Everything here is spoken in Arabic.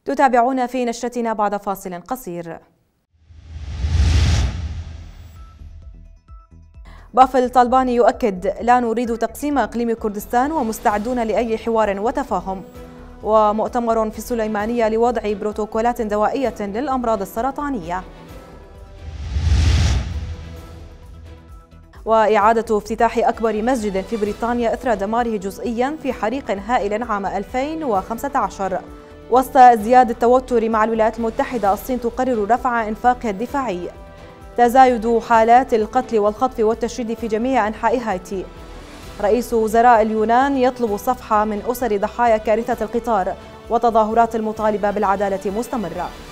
تتابعون في نشرتنا بعد فاصل قصير. بافل طالباني يؤكد: لا نريد تقسيم إقليم كردستان ومستعدون لأي حوار وتفاهم. ومؤتمر في السليمانية لوضع بروتوكولات دوائية للأمراض السرطانية. وإعادة افتتاح أكبر مسجد في بريطانيا إثر دماره جزئيا في حريق هائل عام 2015. وسط ازدياد التوتر مع الولايات المتحدة، الصين تقرر رفع إنفاقها الدفاعي. تزايد حالات القتل والخطف والتشريد في جميع أنحاء هايتي. رئيس وزراء اليونان يطلب الصفحة من أسر ضحايا كارثة القطار، وتظاهرات المطالبة بالعدالة مستمرة.